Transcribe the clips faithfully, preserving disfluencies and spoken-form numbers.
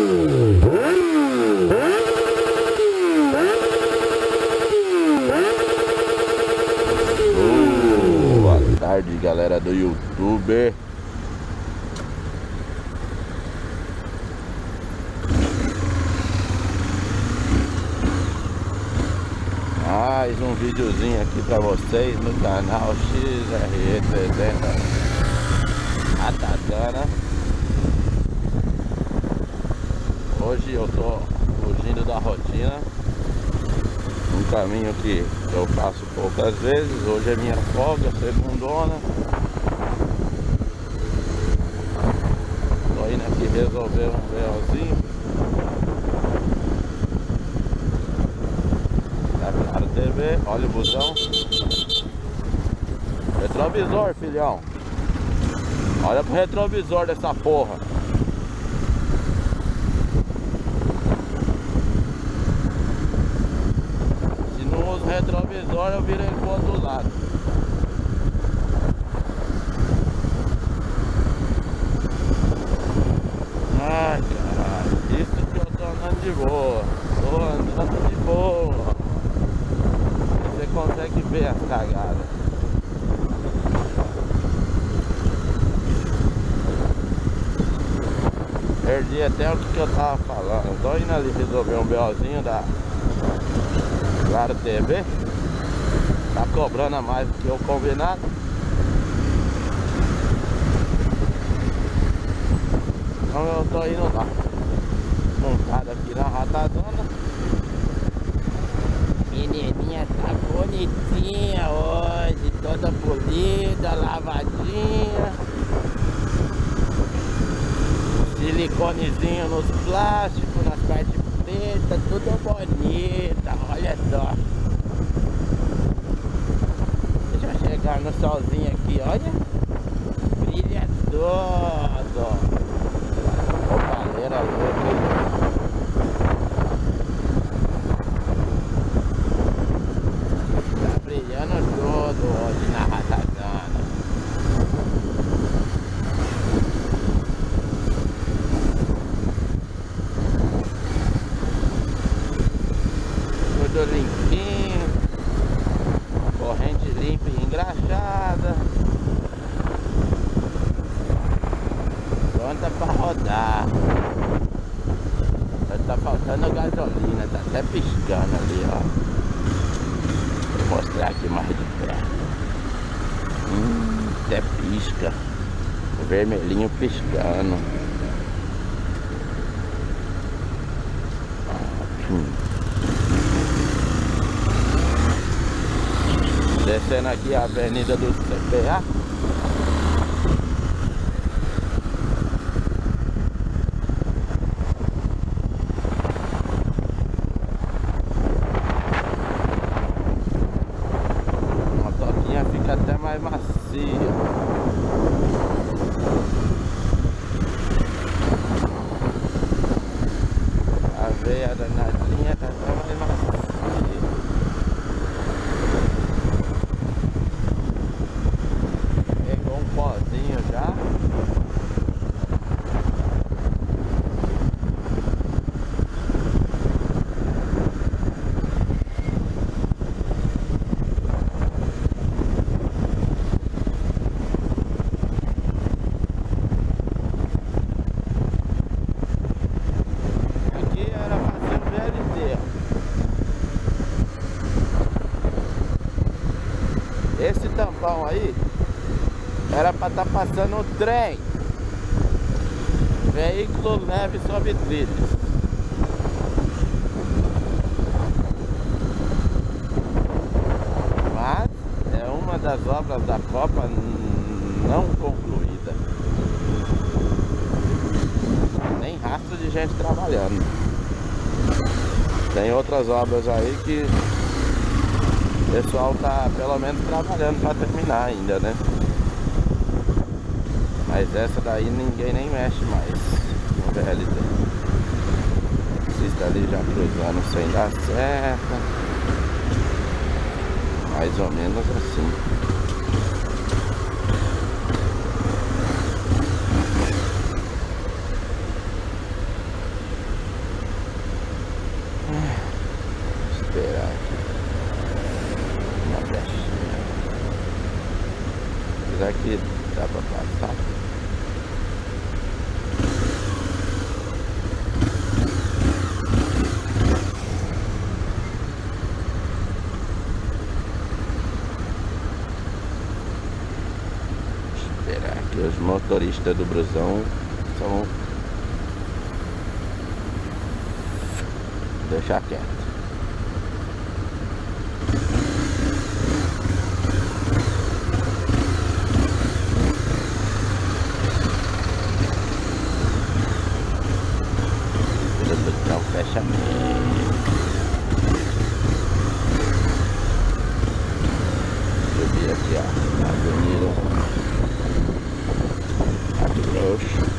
Boa tarde, galera do YouTube. Mais um videozinho aqui pra vocês no canal X R E trezentos Atacana. Hoje eu tô fugindo da rotina, um caminho que eu faço poucas vezes. Hoje é minha folga, segundona. Tô indo aqui resolver um BOzinho. Tá claro, T V, olha o busão. Retrovisor, filhão. Olha pro retrovisor dessa porra. Se não usa o retrovisor, eu viro ele pro outro lado. Ai, caralho. Isso que eu tô andando de boa. Tô andando de boa. Você consegue ver as cagadas. Perdi até o que, que eu tava falando. Tô indo ali resolver um BOzinho da Claro T V. Tá cobrando a mais do que eu combinado. Então eu tô indo lá. Montado aqui na ratazana. Menininha tá bonitinha hoje. Toda polida, lavadinha. Siliconezinho nos plásticos, nas partes pretas, tudo bonita, olha só. Deixa eu chegar no solzinho aqui, olha. Brilha todo. Opaleira louca. Tá brilhando todo hoje na ratazana. Tudo limpinho, corrente limpa e engraxada, pronta pra rodar. Só tá faltando gasolina, tá até piscando ali, ó. Vou mostrar aqui mais de perto. Hum, até pisca, o vermelhinho piscando. Hum. Descendo aqui a avenida do C P A. A motoquinha fica até mais macia. A veia danadinha tá até mais macia. Pozinho já. Aqui era pra ser o V L T. Esse tampão aí era pra estar tá passando o trem. Veículo leve sob trilhos. Mas é uma das obras da Copa não concluída. Nem rastro de gente trabalhando. Tem outras obras aí que o pessoal tá pelo menos trabalhando pra terminar ainda, né? Mas essa daí ninguém nem mexe mais no V L T. Assista ali já cruzando sem dar certo. Mais ou menos assim. que dá pra passar. Esperar que os motoristas do busão são... deixar quieto. Não fecha mesmo. Subir aqui, ó, na avenida Mato Grosso.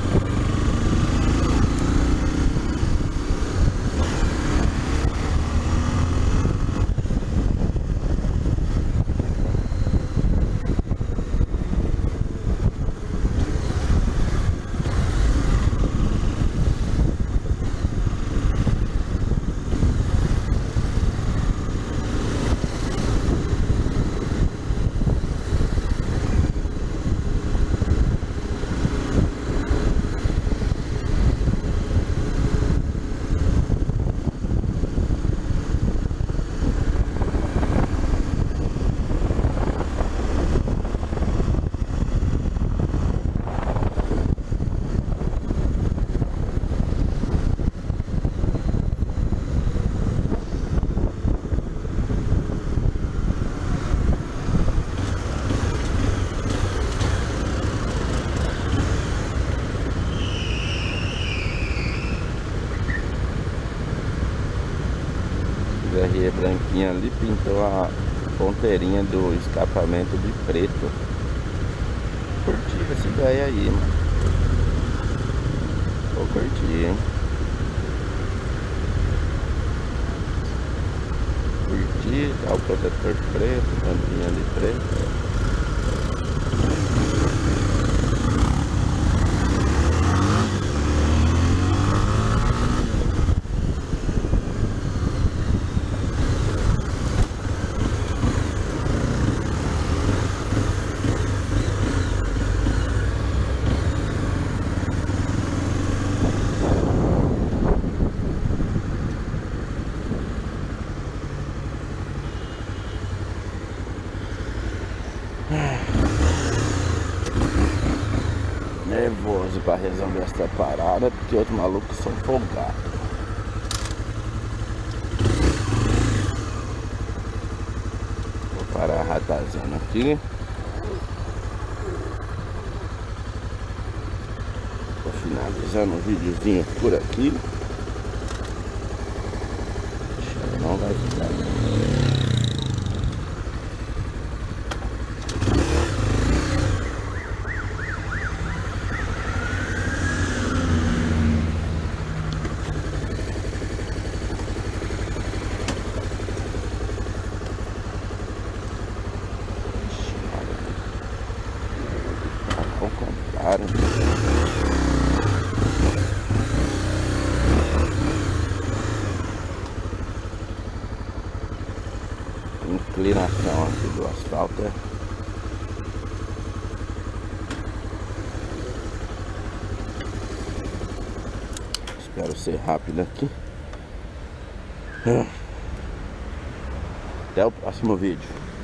R branquinha ali pintou a ponteirinha do escapamento de preto. Curti essa ideia aí, mano. Vou curtir, hein? Curti, tá o protetor preto, tampinha de preto. Nervoso pra resolver essa parada, porque outros malucos são folgados. Vou parar a ratazana aqui. Tô finalizando o videozinho por aqui. Não vai ficar. Inclinação aqui do asfalto é espero ser rápido aqui. Até o próximo vídeo.